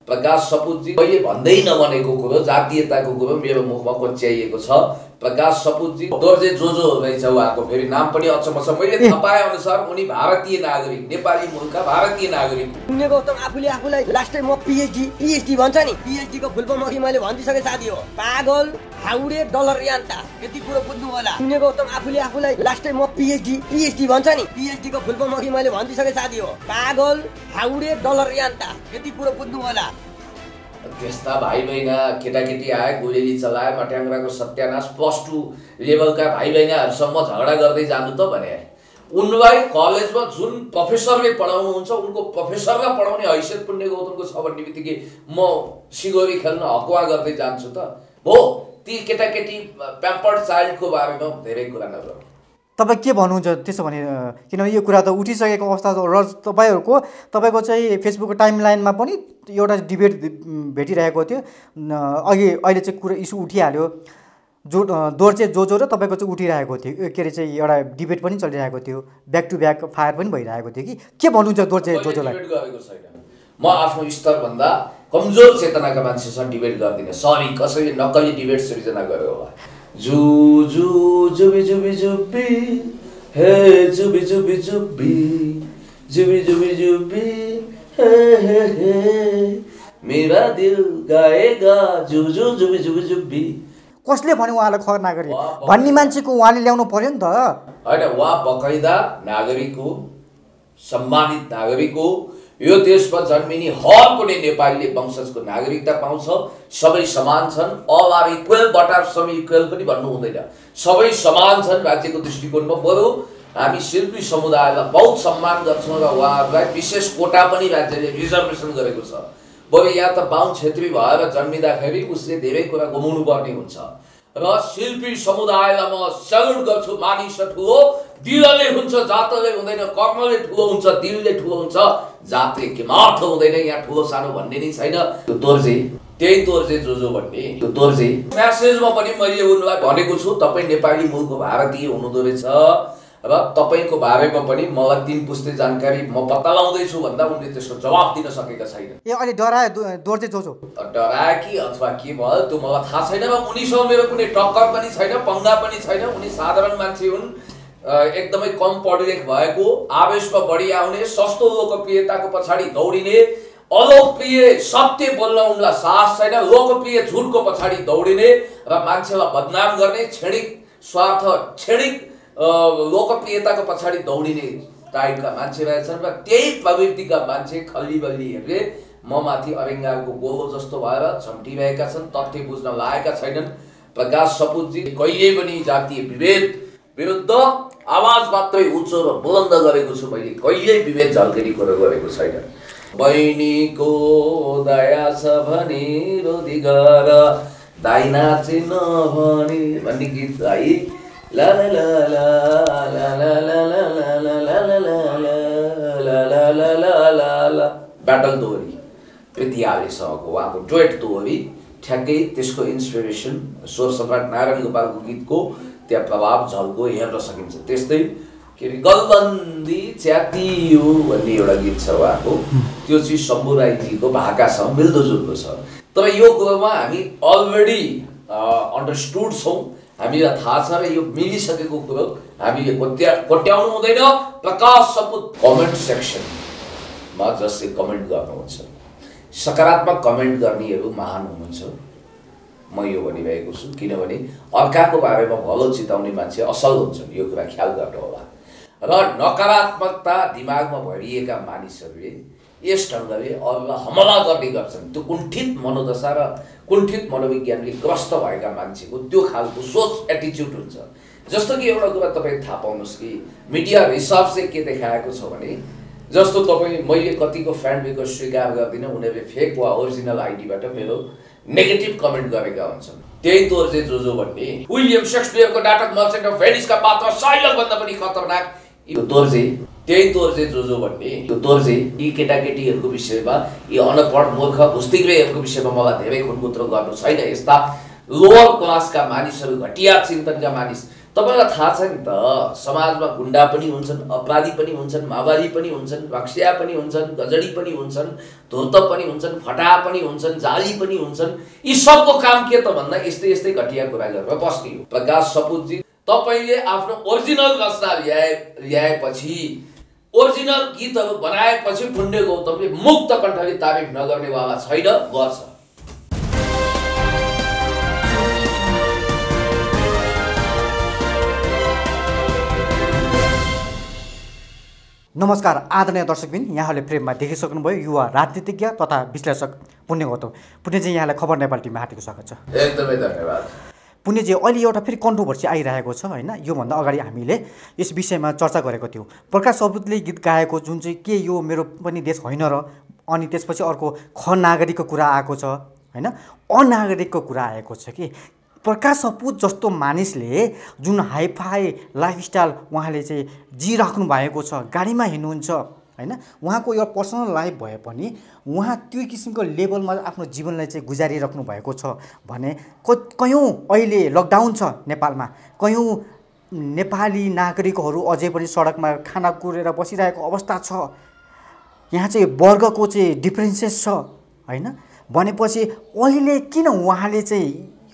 प्रकाश सपुतजी मैले भन्दै नभनेको कुरो जातीयताको कुरो मेरो मुखमा कोच्याइएको छ। प्रकाश सपुतजी दोर्जे जोजो रहेछ उहाँको, फेरि नाम पनि अचम्म छ। मैले थाहा पाए अनुसार उनी भारतीय नागरिक, नेपाली मूलका भारतीय नागरिक। पुण्य गौतम आफूले आफूलाई लास्टै म पीएचडी भन्छ नि, पीएचडी को फुल फर्म अघि मैले भनिसके साथी हो, पागल हाउडे डलर यान्ता, यति कुरो बुझ्नु होला। पुण्य गौतम आफूले आफूलाई लास्टै म पीएचडी भन्छ नि, पीएचडी को फुल फर्म अघि मैले भनिसके साथी हो, पागल हाउडे डलर यान्ता, यति कुरो बुझ्नु होला। त्यस्ता भाइ बहिना केटाकेटी आए, गोलेली चलाए, मट्याङ्ग्राको सत्यानाश, +2 लेभलका भाइ बहिनाहरूसम्म झगडा गर्दै जानु त भने। उनलाई कलेजमा जुन प्रोफेसरले पढाउनुहुन्छ उनको प्रोफेसरलाई पढाउने हैसियत पुण्य गौतमको छ भन्ने बित्तिकै म सिगोरी खेल्न हकुवा गर्दै जान्छु त हो। ती केटाकेटी प्याम्पर्ड चाइल्डको बारेमा धेरै कुरा नगरौँ। तपाईँ के भन्नुहुन्छ त्यसो भने? किनभने यो कुरा त उठिसकेको अवस्था र तपाईँको चाहिँ फेसबुकको टाइमलाइनमा पनि एउटा डिबेट भेटिरहेको थियो अघि। अहिले चाहिँ कुरा इस्यु उठिहाल्यो, दोर्जे जोजो र तपाईँको चाहिँ उठिरहेको थियो, के अरे चाहिँ एउटा डिबेट पनि चलिरहेको थियो, ब्याक टु ब्याक फायर पनि भइरहेको थियो कि के भन्नुहुन्छ दोर्जे जोजोलाई? म आफ्नो स्तरभन्दा कमजोर चेतनाका मान्छेसँग डिबेट गर्दिनँ। सरी, कसैले नक्कली डिबेट सृजना गर्यो होला। जु जु जुबी जुबी जुबी हे जुबी जुबी जुबी जुबी जुबी जुबी हे हे हे मेरा दिल गाएगा जु जु जुबी जुबी जुबी। कसले भन्यो उहाँलाई खबर नागरिक भन्ने मान्छेको उहाँले ल्याउनु पर्यो नि त हैन? उहाँ बकाइदा नागरिक हो, सम्मानित नागरिक हो। यो देशमा जन्मिने हर कुनै नेपालीले वंशजको नागरिकता पाउँछ। सबै समान छन्। All are equal but are some equal पनि भन्नु हुँदैन। सबै समान छन् राज्यको दृष्टिकोणमा। बरु हामी शिल्पी समुदायलाई बहुत सम्मान गर्छौँ र उहाँहरूलाई विशेष कोटा पनि राज्यले रिजर्भेसन गरेको छ। बरु यहाँ त बाहुन छेत्री भएर जन्मिँदाखेरि उसले धेरै कुरा गुमाउनु पर्ने हुन्छ। र शिल्पी समुदायलाई म सल्युट गर्छु। मानिस ठुलो दिलले हुन्छ, जातले हुँदैन। कर्मले ठुलो हुन्छ, दिलले ठुलो हुन्छ, जातले केमार्थ हुँदैन। यहाँ ठुलो सानो भन्ने नै छैन। त्यो दोर्जे, त्यही दोर्जे जोजो भन्ने त्यो दोर्जे म्यासेजमा पनि मैले उनलाई भनेको छु, तपाईँ नेपाली मूलको भारतीय हुनुहुँदो रहेछ र तपाईँको बारेमा पनि मलाई 3 पुस्ते जानकारी म पत्ता लगाउँदैछु भन्दा उनले त्यसको जवाफ दिन सकेका छैन। ए अहिले डराए दोर्जे जोजो? डराए कि अथवा के भयो त्यो मलाई थाहा छैन। उनीसँग मेरो कुनै टक्कर पनि छैन, पंगा पनि छैन। उनी साधारण मान्छे हुन्, एकदमै कम पढलेख भएको, आवेशमा बढी आउने, सस्तो लोकप्रियताको पछाडि दौडिने, अलोकप्रिय सत्य बोल्न उनलाई साहस छैन, लोकप्रिय झुटको पछाडि दौडिने र मान्छेलाई बदनाम गर्ने, क्षणिक स्वार्थ, क्षणिक लोकप्रियताको पछाडि दौडिने टाइपका मान्छे रहेछन्। र त्यही प्रवृत्तिका मान्छे खल्ली बल्लीहरूले म माथि अरेङ्गालको गोलो जस्तो भएर झम्टिरहेका छन्, तथ्य बुझ्न लागेका छैनन्। प्रकाश सपुतजी कहिल्यै पनि जातीय विभेद विरुद्ध आवाज मात्रै उच्च र बुलन्द गरेको छु। मैले कहिल्यै विभेद झल्केरी कुरो गरेको छैन। बहिनीको दया छ भने रोधी गर दाइ नाचे नभने भन्ने गीत है। ला ला ला ला ला ला ला ला ला ला ला ला ला ला ला ब्याटल दोहोरी पृथ्वी आलेसँगको उहाँको डुएट दोहोरी ठ्याक्कै त्यसको इन्सपिरेसन स्वर सम्राट नारायण गोपालको गीतको त्यहाँ प्रभाव झल्को हेर्न सकिन्छ। त्यस्तै के अरे गलबन्दी च्यातियो भन्ने एउटा गीत छ उहाँको, त्यो चाहिँ शम्भु राईजीको भाकासँग मिल्दोजुल्दो छ। तर यो कुरोमा हामी अलरेडी अन्डरस्टुड छौँ, हामीलाई थाहा छ र यो मिलिसकेको कुरो हामीले कोट्याउनु हुँदैन। प्रकाश सपुत कमेन्ट सेक्सनमा जसले कमेन्ट गर्नुहुन्छ, सकारात्मक कमेन्ट गर्नेहरू महान हुनुहुन्छ, म यो भनिरहेको छु। किनभने अर्काको बारेमा भलो चिताउने मान्छे असल हुन्छन्, यो कुरा ख्याल गर्नु होला। र नकारात्मकता दिमागमा भरिएका मानिसहरूले यस ढङ्गले अरूलाई हमला गर्ने गर्छन्। त्यो कुण्ठित मनोदशा र कुण्ठित मनोविज्ञानले ग्रस्त भएका मान्छेको त्यो खालको सोच, एटिच्युड हुन्छ। जस्तो कि एउटा कुरा तपाईँ थाहा पाउनुहोस् कि मिडिया रिसर्च चाहिँ के देखाएको छ भने, जस्तो तपाईँ मैले कतिको फ्यान रिक्वेस्ट स्वीकार गर्दिनँ, उनीहरूले फेक वा ओरिजिनल आइडीबाट मेरो नेगेटिभ कमेन्ट गरेका हुन्छन्। त्यही दोर्जे जोजो भन्ने विलियम शेक्सपियरको नाटक मर्चेन्ट अफ भेनिसका पात्र साइलकभन्दा पनि खतरनाक यो दोर्जे, त्यही दोर्जे जोजो भन्ने त्यो दोर्जे यी केटाकेटीहरूको विषयमा, यी अनपढ मूर्ख भुस्तिग्रेहरूको विषयमा मलाई धेरै खुनकुत्रो गर्नु छैन। यस्ता लोअर क्लासका मानिसहरू, घटिया चिन्तनका मानिस तपाईँलाई थाहा छ नि त समाजमा गुन्डा पनि हुन्छन्, अपराधी पनि हुन्छन्, माओवादी पनि हुन्छन्, रक्सिया पनि हुन्छन्, गजडी पनि हुन्छन्, धुर्त पनि हुन्छन्, फटा पनि हुन्छन्, जाली पनि हुन्छन्। यी सबको काम के त भन्दा यस्तै यस्तै घटिया कुरा गरेर बस्ने हो। प्रकाश सपुतजी, तपाईँले आफ्नो ओरिजिनल रचना ल्याएपछि, ओरिजिनल गीतहरू बनाएपछि पुण्य गौतमले मुक्त कण्ठले तारिफ नगर्नेवाला छैन, गर्छ। नमस्कार आदरणीय दर्शकबिन, यहाँले फ्रेममा देखिसक्नुभयो युवा राजनीतिज्ञ तथा विश्लेषक पुण्य गौतम। पुण्यजी, यहाँलाई खबर नेपाल टिममा हार्दिक स्वागत छ। एकदमै धन्यवाद। पुण्यजी, अहिले एउटा फेरि कन्ट्रोभर्सी आइरहेको छ होइन? योभन्दा अगाडि हामीले यस विषयमा चर्चा गरेको थियौँ। प्रकाश सपुतले गीत गाएको जुन चाहिँ के यो मेरो पनि देश होइन र, अनि त्यसपछि अर्को खनागरिकको कुरा आएको छ होइन, अनागरिकको कुरा आएको छ कि प्रकाश सपुत जस्तो मानिसले जुन हाइफाई लाइफस्टाइल उहाँले चाहिँ जिराख्नु भएको छ, गाडीमा हिँड्नुहुन्छ होइन, उहाँको यो पर्सनल लाइफ भए पनि उहाँ त्यो किसिमको लेभलमा आफ्नो जीवनलाई चाहिँ गुजारिराख्नु भएको छ भने कयौँ अहिले लकडाउन छ नेपालमा, कयौँ नेपाली नागरिकहरू अझै पनि सडकमा खाना कुरेर बसिरहेको अवस्था छ। यहाँ चाहिँ वर्गको चाहिँ डिफ्रेन्सेस छ होइन, भनेपछि अहिले किन उहाँले चाहिँ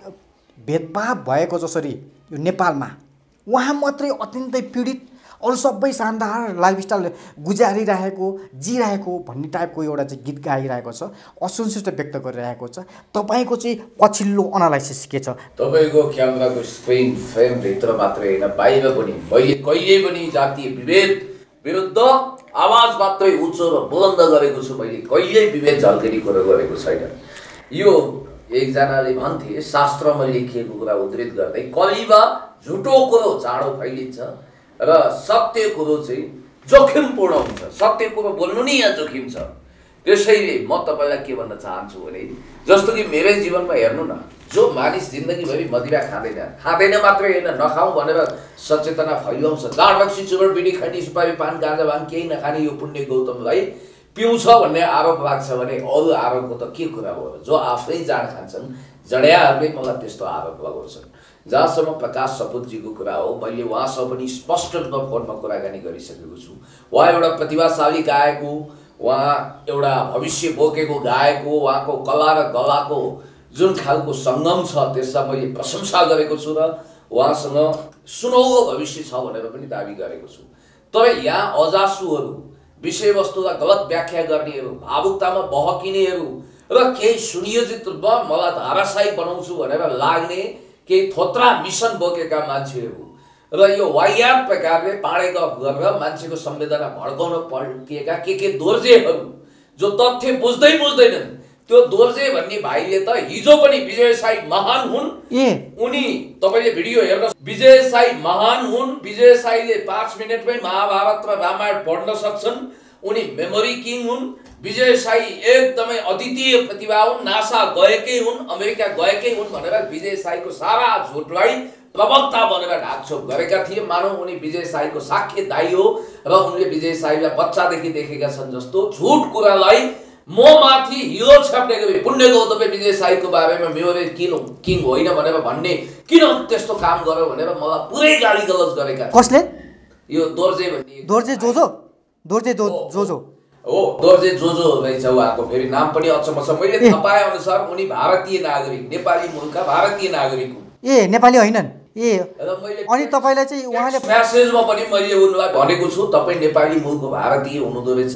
भेदभाव भएको जसरी यो नेपालमा उहाँ मात्रै अत्यन्तै पीडित, अरू सबै शानदार लाइफस्टाइल गुजारिरहेको जिरहेको भन्ने टाइपको एउटा चाहिँ गीत गाइरहेको छ, असन्तुष्ट व्यक्त गरिरहेको छ। तपाईँको चाहिँ पछिल्लो एनालाइसिस के छ? तपाईँको क्यामेराको स्क्रिन फ्रेमभित्र मात्रै होइन, बाहिर पनि मैले कहिले पनि जातीय विभेद विरुद्ध आवाज मात्रै उच्च र बुलन्द गरेको छु। मैले कहिल्यै विभेद झल्केने कुरो गरेको छैन। यो एकजनाले भन्थे शास्त्रमा लेखिएको कुरा उद्धृत गर्दै, कलिमा झुटो कुरो चाँडो फैलिन्छ र सत्य कुरो चाहिँ जोखिमपूर्ण हुन्छ। सत्य कुरो बोल्नु नै यहाँ जोखिम छ। त्यसैले म तपाईँलाई के भन्न चाहन्छु भने, जस्तो कि मेरै जीवनमा हेर्नु न, जो मानिस जिन्दगीभरि मदिरा खाँदैन मात्रै होइन, नखाउँ भनेर सचेतना फैलाउँछ, जाँड रक्सी चुरोट बिडी खैनी सुपारी पान गाँजा भाङ केही नखाने यो पुण्य गौतमलाई पिउँछ भन्ने आरोप लाग्छ भने अरू आरोपको त के कुरा हो? जो आफै जाँड खान्छन् जड्याहरूले मलाई त्यस्तो आरोप लगाउँछन्। जहाँसम्म प्रकाश सपुतजीको कुरा हो, मैले उहाँसँग पनि स्पष्ट रूपमा फोनमा कुराकानी गरिसकेको छु। उहाँ एउटा प्रतिभाशाली गायक हो, उहाँ एउटा भविष्य बोकेको गायक हो, उहाँको कला र गलाको जुन खालको सङ्गम छ त्यसलाई मैले प्रशंसा गरेको छु र उहाँसँग सुनौलो भविष्य छ भनेर पनि दाबी गरेको छु। तर यहाँ अजासुहरू, विषयवस्तुलाई गलत व्याख्या गर्नेहरू, भावुकतामा बहकिनेहरू र केही सुनियोजित रूपमा मलाई धाराशाही बनाउँछु भनेर लाग्ने केही थोत्रा मिसन बोकेका मान्छेहरू र यो वाहियात प्रकारले पाडेका गरेर मान्छेको संवेदना भड्काउन पड्किएका के दोर्जेहरू जो तथ्य बुझ्दैनन्। त्यो दोर्जे भन्ने भाइले त हिजो पनि विजय साई महान हुन्। उनी तपाईले भिडियो हेर्न, विजय साई महान हुन्। विजय साईले 5 मिनेटमै महाभारत र रामायण पढ्न सक्छन्। उनी मेमोरी किङ हुन्। विजय साई एकदमै अद्वितीय प्रतिभा हुन्। नासा गएकै हुन्, अमेरिका गएकै हुन् भनेर विजय साईको सारा झुटलाई प्रवक्ता बनेर ढाकछोप गरेका थिए। मानौ उनी विजय साईको साख्य दाइ हो र उनले विजय साईलाई बच्चादेखि देखेका छन् जस्तो झुट कुरालाई म माथि हिरो छाप्ने गरी पुण्य गौतमले विजय साईको बारेमा मेमोरी किङ होइन भनेर भन्ने किन त्यस्तो काम गर्यो भनेर मलाई पुरै गाली गलौज गरेका। कसले? यो दोर्जे भन्ने, दोर्जे जोजो, दोर्जे जोजो हो, दोर्जे जोजो रहेछ उहाँको। फेरि नाम पनि अचम्म छ। मैले थाहा पाए अनुसार उनी भारतीय नागरिक, नेपाली मूलका भारतीय नागरिक हुन्। ए नेपाली होइनन्? ए अनि तपाईलाई चाहिँ उहाँले मेसेजमा पनि मैले उनलाई भनेको छु, तपाईँ नेपाली मूलको भारतीय हुनुहुँदो रहेछ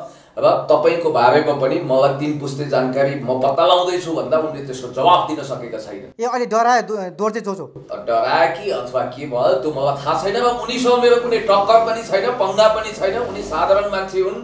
र तपाईँको बारेमा पनि मलाई 3 पुस्ते जानकारी म पत्ता लगाउँदैछु भन्दा उनले त्यसको जवाफ दिन सकेका छैन। ए अहिले डराए दोर्जे जोजो? डराए कि अथवा के भयो त्यो मलाई थाहा छैन। उनीसँग मेरो कुनै टक्कर पनि छैन, पंगा पनि छैन। उनी साधारण मान्छे हुन्,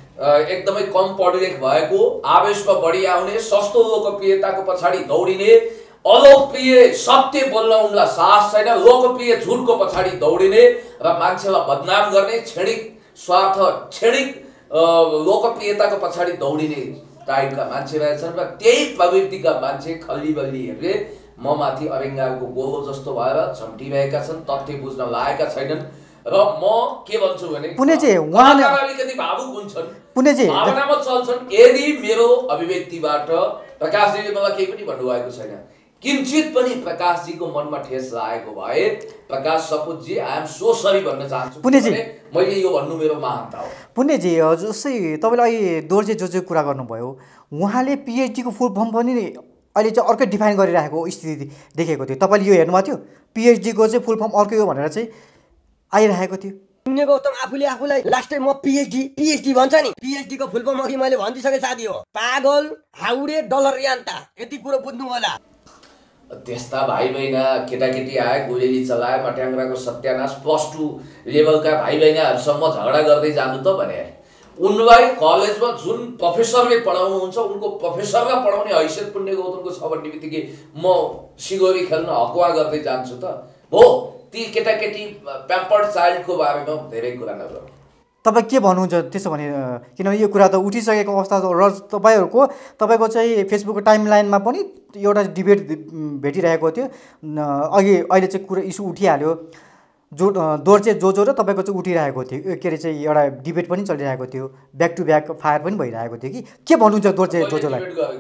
एकदमै कम पढेलेख भएको, आवेशमा बढी आउने, सस्तो लोकप्रियताको पछाडि दौडिने, अलोकप्रिय सत्य बोल्न उनलाई साहस छैन, लोकप्रिय झुटको पछाडि दौडिने र मान्छेलाई बदनाम गर्ने, क्षणिक स्वार्थ, क्षणिक लोकप्रियताको पछाडि दौडिने टाइपका मान्छे रहेछन्। र त्यही प्रवृत्तिका मान्छे खल्लीबल्लीहरूले म माथि अरेङ्गाको गोलो जस्तो भएर झम्टिरहेका छन्, तथ्य बुझ्न लागेका छैनन्। र म के भन्छु भने अलिकति भावुक हुन्छन्, भावनामा चल्छन्। यदि मेरो अभिव्यक्तिबाट प्रकाशजीले मलाई केही पनि भन्नुभएको छैन, किंचित पनि प्रकाशजीको मनमा ठेस लागेको भए Prakash Saputji I am so sorry भन्न चाहन्छु। पुण्यजी, मैले यो भन्नु मेरो महानता हो। पुण्यजी, जस्तै तपाईँले अहिले दोर्ज जोजो कुरा गर्नुभयो, उहाँले पिएचडीको फुल फर्म पनि अहिले चाहिँ अर्कै डिफाइन गरिरहेको स्थिति देखेको थियो। तपाईँले यो हेर्नुभएको थियो? पिएचडीको चाहिँ फुल फर्म अर्कै हो भनेर चाहिँ आइरहेको थियो। पुण्य गौतम आफूले आफूलाई लास्ट टाइम म पिएचडी भन्छ नि, पिएचडी को फुल फर्म अघि मैले भनिदिसके साथी हो। पागल, हाउडे, डलर यान्ता, यति कुरो बुझ्नु होला। त्यस्ता भाइ बहिना केटाकेटी आए, गोलेली चलाए, मट्याङ्ग्राको सत्यानाश, +2 लेभलका भाइ बहिनाहरूसम्म झगडा गर्दै जानु त भने उनलाई कलेजमा जुन प्रोफेसरले पढाउनुहुन्छ उनको प्रोफेसरलाई पढाउने हैसियत पुण्य गौतमको छ भन्ने बित्तिकै म सिगोरी खेल्न हकुवा गर्दै जान्छु त हो। ती केटाकेटी प्याम्पर्ड चाइल्डको बारेमा धेरै कुरा नगरौँ। तपाईँ के भन्नुहुन्छ त्यसो भने? किनभने यो कुरा त उठिसकेको अवस्था र तपाईँको चाहिँ फेसबुकको टाइमलाइनमा पनि एउटा डिबेट भेटिरहेको थियो। अहिले चाहिँ कुरा इस्यु उठिहाल्यो, दोर्ज जोजो र तपाईँको चाहिँ उठिरहेको थियो, के अरे चाहिँ एउटा डिबेट पनि चलिरहेको थियो, ब्याक टु ब्याक फायर पनि भइरहेको थियो कि के भन्नुहुन्छ दोर्ज जोजोलाई?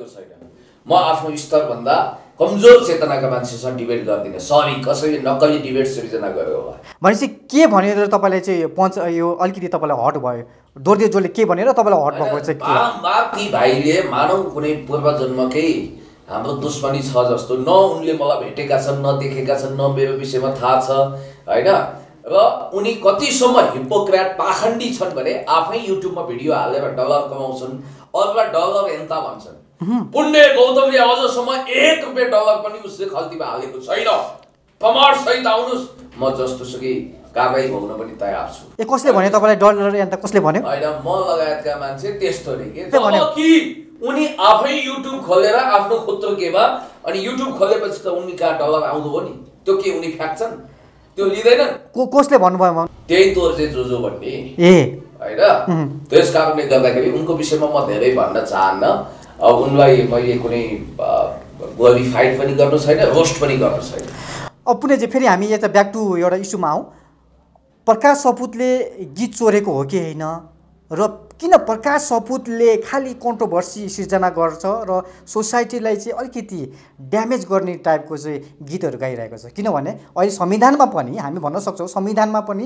म आफ्नो स्तरभन्दा कमजोर चेतनाका मान्छेसँग डिबेट गर्दिनँ। सरी, कसैले नक्कली डिबेट सृजना गर्यो होला भनेपछि के भनेर तपाईँलाई चाहिँ पञ्च यो अलिकति तपाईँलाई हट भयो? दोर्ज जोजोले के भनेर तपाईँलाई हट भएको चाहिँ के? बारम्बार ती भाइले मानौ कुनै पूर्वजन्मकै हाम्रो दुश्मनी छ जस्तो, न उनले मलाई भेटेका छन्, न देखेका छन्, न मेरो विषयमा थाहा छ होइन। र उनी कतिसम्म हिपोक्रेट पाखण्डी छन् भने आफै युट्युबमा भिडियो हालेर डलर कमाउँछन्, अरूलाई डलर एन्ता भन्छन्। पुण्य गौतमले अझसम्म 1 रुपियाँ डलर पनि उसले खल्तीमा हालेको छैन। प्रमाण सहित आउनुहोस्, म जस्तो सुकै कारबाही भोग्न पनि तयार छु। कसले भने तपाईँलाई डलर एन्ता? कसले भन्यो? होइन, म लगायतका मान्छे त्यस्तो रे कि उनी आफै युट्युब खोलेर आफ्नो खुत्रो केमा, अनि युट्युब खोलेपछि त उनी कहाँ डलर आउँदो हो नि, त्यो के उनी फ्याक्छन्? त्यो लिँदैनन्। कसले भन्नुभयो? त्यही दोर्ज जोजो भन्ने होइन। त्यस कारणले गर्दाखेरि उनको विषयमा म धेरै भन्न चाहन्न। अब उनलाई मैले कुनै ग्लोरिफाइड पनि गर्नु छैन, रोस्ट पनि गर्नु छैन। अब पुण्य चाहिँ फेरि हामी यता ब्याक टु एउटा इस्युमा आउँ। प्रकाश सपुतले गीत चोरेको हो कि होइन, र किन प्रकाश सपुतले खालि कन्ट्रोभर्सी सिर्जना गर्छ र सोसाइटीलाई चाहिँ अलिकति ड्यामेज गर्ने टाइपको चाहिँ गीतहरू गाइरहेको छ? किनभने अहिले संविधानमा पनि हामी भन्न सक्छौँ, संविधानमा पनि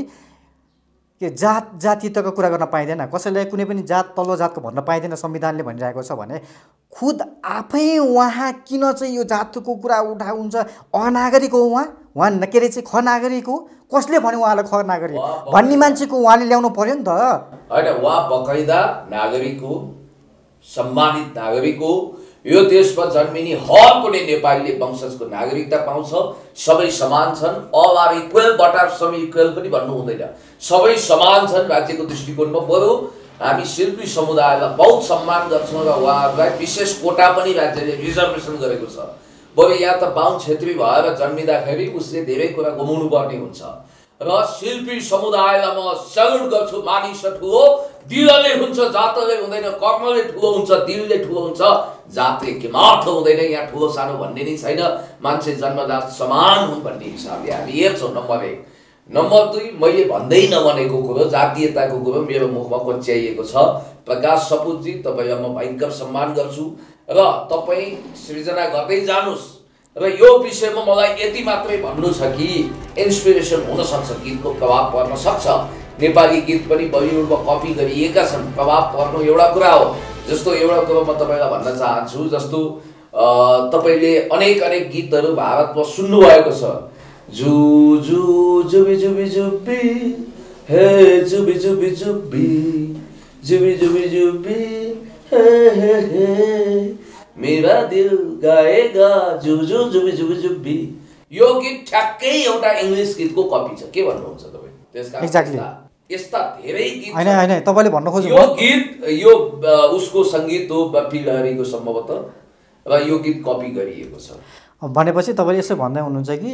के जातीयताको कुरा गर्न पाइँदैन, कसैलाई कुनै पनि जात तल्लो जातको भन्न पाइँदैन संविधानले भनिरहेको छ भने खुद आफै उहाँ किन चाहिँ यो जातको कुरा उठाउँछ? अनागरिक हो उहाँ के अरे चाहिँ खनागरिक हो? कसले भन्यो उहाँलाई खनागरिक भन्ने मान्छेको उहाँले ल्याउनु पर्यो नि त होइन। उहाँ बकाइदा नागरिक हो, सम्मानित नागरिक हो। यो देशमा जन्मिने हर कुनै नेपालीले वंशजको नागरिकता पाउँछ। सबै समान छन्, all are equal but are some equal पनि भन्नु हुँदैन, सबै समान छन् राज्यको दृष्टिकोणमा। बरु हामी शिल्पी समुदायलाई बहुत सम्मान गर्छौँ र उहाँहरूलाई विशेष कोटा पनि राज्यले रिजर्भेसन गरेको छ। बरु यहाँ त बाहुन छेत्री भएर जन्मिँदाखेरि उसले धेरै कुरा गुमाउनु पर्ने हुन्छ। र शिल्पी समुदायलाई म सल्युट गर्छु। मानिस ठुलो दिलले हुन्छ, जातले हुँदैन। कर्मले ठुलो हुन्छ, दिलले ठुलो हुन्छ, जातले केमार्थ हुँदैन। यहाँ ठुलो सानो भन्ने नै छैन, मान्छे जन्मजात समान हुन् भन्ने हिसाबले हामी हेर्छौँ। नम्बर 1। नम्बर 2, मैले भन्दै नभनेको कुरो, जातीयताको कुरो मेरो मुखमा कोच्याइएको छ। प्रकाश सपुतजी, तपाईँलाई म भयङ्कर सम्मान गर्छु र तपाईँ सृजना गर्दै जानुहोस्। र यो विषयमा मलाई यति मात्रै भन्नु छ कि इन्सपिरेसन हुनसक्छ, गीतको प्रभाव पर्न सक्छ। नेपाली गीत पनि बलिउडमा कपी गरिएका छन्, प्रभाव पर्नु एउटा कुरा हो। जस्तो एउटा कुरो म तपाईँलाई भन्न चाहन्छु, जस्तो तपाईँले अनेक गीतहरू भारतमा सुन्नुभएको छ। जु जु जुबी जुबी जुबी हे जुबी जुबी जुबी जुबी जुबी जुबी हे हे हे मेरा दिल गाएगा जु जु जुबी जुबी जुबी। यो गीत ठ्याक्कै एउटा इङ्ग्लिस गीतको कपी छ। के भन्नुहुन्छ तपाईँ? एक्ज्याक्टली यस्ता धेरै गीत हैन तपाईले भन्न खोज्नु यो गीत यो उसको संगीत हो बप्पी लहरीको सम्भवतः, र यो गीत कपी गरिएको छ भनेपछि तपाईले यसो भन्दै हुनुहुन्छ कि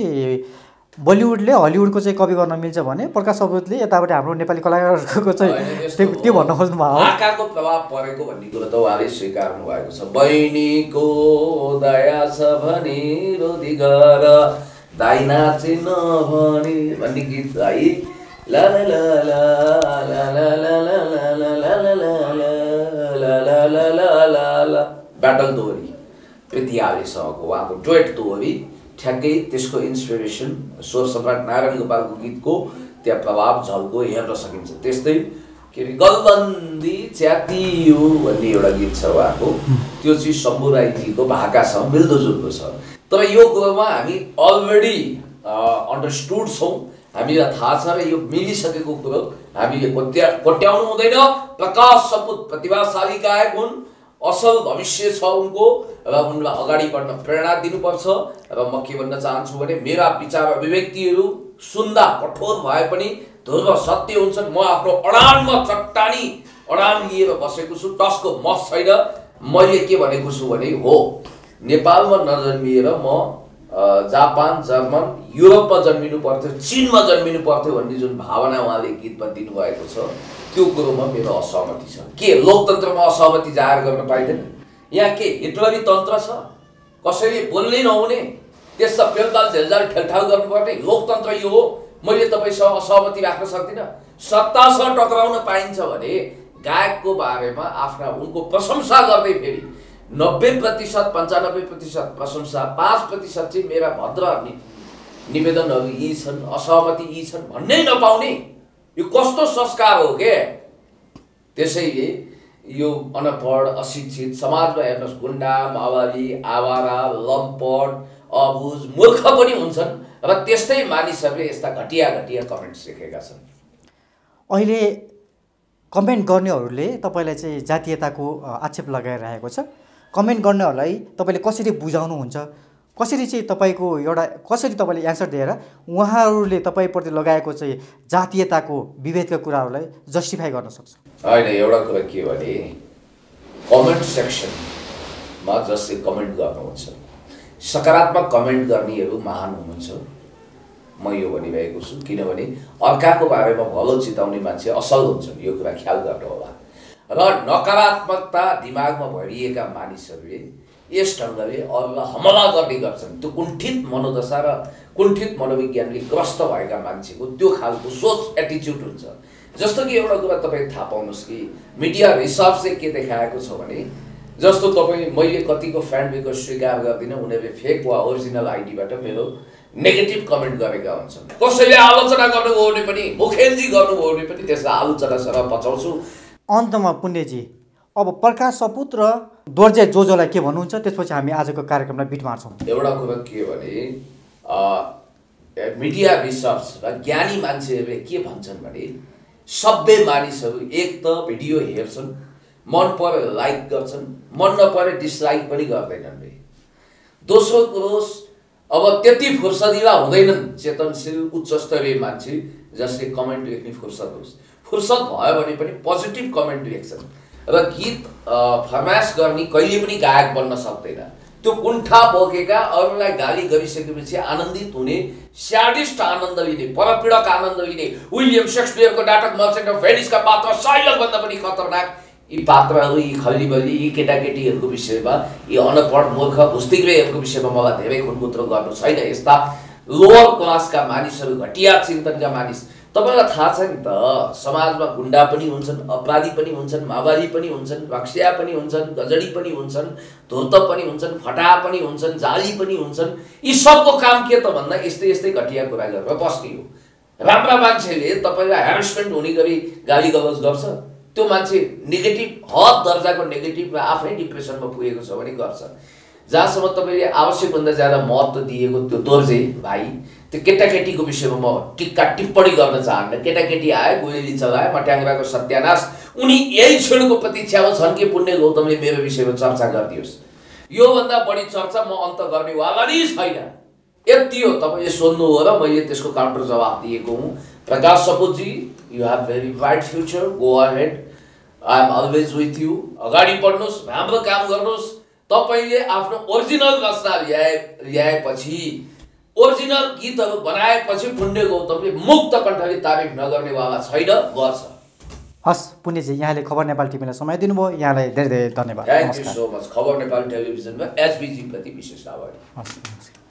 बलिउडले हलिउडको चाहिँ कपी गर्न मिल्छ भने प्रकाश सपुतले यताबाट हाम्रो नेपाली कलाकारको चाहिँ त्यो भन्न खोज्नु भयो। आकाको प्रभाव परेको भन्ने कुरा त उहाँले स्वीकार्नु भएको छ। बहिनीको दया छ भने रोधी गर दाइ नाचे नभने भन्ने गीत है। ला ला ला ला ला ला ला ला ला ला ला ला ला ला ला ला ला ला ला ब्याटल दोहोरी पृथ्वीसँगको उहाँको डुएट दोहोरी ठ्याक्कै त्यसको इन्सपिरेसन स्वर सम्राट नारायण गोपालको गीतको त्यहाँ प्रभाव झल्को हेर्न सकिन्छ। त्यस्तै के अरे गलबन्दी च्यातियो भन्ने एउटा गीत छ उहाँको, त्यो चाहिँ शम्भु राईजीको भाकासँग मिल्दोजुल्दो छ। तर यो कुरोमा हामी अलरेडी अन्डरस्टुड छौँ, हामीलाई थाहा छ र यो मिलिसकेको कुरो हामीले कोट्याउनु हुँदैन। प्रकाश सपुत प्रतिभाशाली गायक हुन्, असल भविष्य छ उनको र उनलाई अगाडि बढ्न प्रेरणा दिनुपर्छ। र म के भन्न चाहन्छु भने मेरा विचार अभिव्यक्तिहरू सुन्दा कठोर भए पनि ध्रुव सत्य हुन्छन्। म आफ्नो अडानमा चट्टानी अडान लिएर बसेको छु, टसको मस छैन। मैले के भनेको छु भने हो नेपालमा नजन्मिएर म जापान जर्मन युरोपमा जन्मिनु पर्थ्यो, चीनमा जन्मिनु पर्थ्यो भन्ने जुन भावना उहाँले गीतमा दिनुभएको छ त्यो कुरोमा मेरो असहमति छ। के लोकतन्त्रमा असहमति जाहेर गर्न पाइँदैन? यहाँ के हिटलरी तन्त्र छ? कसैले बोल्नै नहुने, त्यसमा पेलताल झेलझाल ठेलठाल गर्नुपर्ने लोकतन्त्र यो हो? मैले तपाईँसँग असहमति राख्न सक्दिनँ। सत्तासँग टक्राउन पाइन्छ भने गायकको बारेमा आफ्ना उनको प्रशंसा गर्दै फेरि 90% 95% प्रशंसा, 5% चाहिँ मेरा भद्र निवेदनहरू यी छन्, असहमति यी छन् भन्नै नपाउने, यो कस्तो संस्कार हो के? त्यसैले यो अनपढ अशिक्षित समाजमा हेर्नुहोस्, गुन्डा माओवादी आवारा लम्पट अबुझ मूर्ख पनि हुन्छन् र त्यस्तै मानिसहरूले यस्ता घटिया घटिया कमेन्ट्स लेखेका छन्। अहिले कमेन्ट गर्नेहरूले तपाईँलाई चाहिँ जातीयताको आक्षेप लगाइरहेको छ। कमेन्ट गर्नेहरूलाई तपाईँले कसरी बुझाउनुहुन्छ, कसरी चाहिँ तपाईँको एउटा कसरी तपाईँले एन्सर दिएर उहाँहरूले तपाईँप्रति लगाएको चाहिँ जातीयताको विभेदका कुराहरूलाई जस्टिफाई गर्न सक्छ? होइन, एउटा कुरा के भने कमेन्ट सेक्सनमा जसले कमेन्ट गर्नुहुन्छ, सकारात्मक कमेन्ट गर्नेहरू महान हुनुहुन्छ, म यो भनिरहेको छु। किनभने अर्काको बारेमा भलो चिताउने मान्छे असल हुन्छन्, यो कुरा ख्याल गर्नु होला। र नकारात्मकता दिमागमा भरिएका मानिसहरूले यस ढङ्गले अरूलाई हमला गर्ने गर्छन्। त्यो कुण्ठित मनोदशा र कुण्ठित मनोविज्ञानले ग्रस्त भएका मान्छेको त्यो खालको सोच एटिच्युड हुन्छ। जस्तो कि एउटा कुरा तपाईँ थाहा पाउनुहोस् कि मिडिया रिसर्चले के देखाएको छ भने जस्तो तपाईँ मैले कतिको फ्यान रिक्वेस्ट स्वीकार गर्दिनँ, उनीहरूले फेक वा ओरिजिनल आइडीबाट मेरो नेगेटिभ कमेन्ट गरेका हुन्छन्। कसैले आलोचना गर्नुभयो भने पनि, मुखेलजी गर्नुभयो भने पनि त्यसलाई आलोचना सर पचाउँछु। अन्तमा पुण्यजी, अब प्रकाश सपुत र दोर्ज जोजोलाई के भन्नुहुन्छ? त्यसपछि हामी आजको कार्यक्रमलाई बिट मार्छौँ। एउटा कुरा के भने मिडिया रिसर्च र ज्ञानी मान्छेहरूले के भन्छन् भने सभ्य मानिसहरू एक त भिडियो हेर्छन्, मन पऱ्यो लाइक गर्छन्, मन नपऱ्यो डिसलाइक पनि गर्दैनन् रे। दोस्रो कुरो अब त्यति फुर्सदिला हुँदैनन् चेतनशील उच्च स्तरीय मान्छे जसले कमेन्ट लेख्ने फुर्सद होस्। फुर्सद भयो भने पनि पोजिटिभ कमेन्ट लेख्छन् र गीत फरमाइस गर्ने कहिले पनि गायक बन्न सक्दैन। त्यो कुण्ठा बोकेका अरूलाई गाली गरिसकेपछि आनन्दित हुने, स्याडिस्ट आनन्द लिने, परपीडक आनन्द लिने, विलियम शेक्सपियरको नाटक मर्चेन्ट अफ भेनिसका पात्र साइलकभन्दा पनि खतरनाक यी पात्रहरू, यी खल्लीबल्ली, यी केटाकेटीहरूको विषयमा, यी अनपढ मूर्ख भुस्तिग्रेहरूको विषयमा मलाई धेरै खुनमुत्रो गर्नु छैन। यस्ता लोवर क्लासका मानिसहरू, घटिया चिन्तनका मानिस, तपाईँलाई थाहा छ नि त, समाजमा गुन्डा पनि हुन्छन्, अपराधी पनि हुन्छन्, माओवादी पनि हुन्छन्, रक्सिया पनि हुन्छन्, गजडी पनि हुन्छन्, धुर्त पनि हुन्छन्, फटा पनि हुन्छन्, जाली पनि हुन्छन्। यी सबको काम के त भन्दा यस्तै यस्तै घटिया कुरा गरेर बस्ने हो। राम्रा मान्छेले तपाईँलाई ह्यारेसमेन्ट हुने गरी गाली गलौज गर्छ, त्यो मान्छे नेगेटिभ हद दर्जाको नेगेटिभ र आफै डिप्रेसनमा पुगेको छ भने गर्छ। जहाँसम्म तपाईँले आवश्यकभन्दा ज्यादा महत्त्व दिएको त्यो दोर्जे भाइ, त्यो केटाकेटीको विषयमा म टिप्पणी गर्न चाहन्न। केटाकेटी आए, गोली चलाए, मट्याङ्ग्राको सत्यानाश, उनी यही क्षणको प्रतीक्षामा छन् कि पुण्य गौतमले मेरो विषयमा चर्चा गरिदियोस्। योभन्दा बढी चर्चा म अन्त गर्नेवाला नै छैन। यति हो, तपाईँले सोध्नु हो र मैले त्यसको काउन्टर जवाब दिएको हुँ। Prakash Saputji, you have very bright future, go ahead, I am always with you. अगाडि बढ्नुहोस्, राम्रो काम गर्नुहोस्। तपाईँले आफ्नो ओरिजिनल रचना ल्याएपछि, ओरिजिनल गीतहरू बनाएपछि पुण्य गौतमले मुक्त कण्ठले तारिफ नगर्नेवाला छैन, गर्छ। हस् पुण्यजी, यहाँले खबर नेपाल टिभीलाई समय दिनुभयो, यहाँलाई धेरै धेरै धन्यवाद। Thank you so much. खबर नेपाल टेलिभिजनमा एसबिजी प्रति विशेष आभार। हस्।